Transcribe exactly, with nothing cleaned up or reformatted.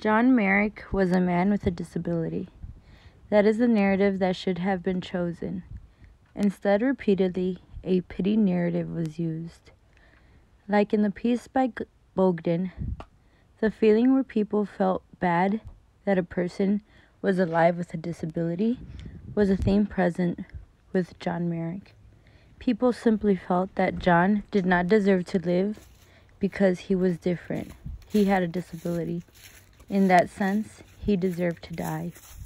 John Merrick was a man with a disability. That is the narrative that should have been chosen. Instead, repeatedly, a pity narrative was used. Like in the piece by G- Bogdan, the feeling where people felt bad that a person was alive with a disability was a theme present with John Merrick. People simply felt that John did not deserve to live because he was different. He had a disability. In that sense, he deserved to die.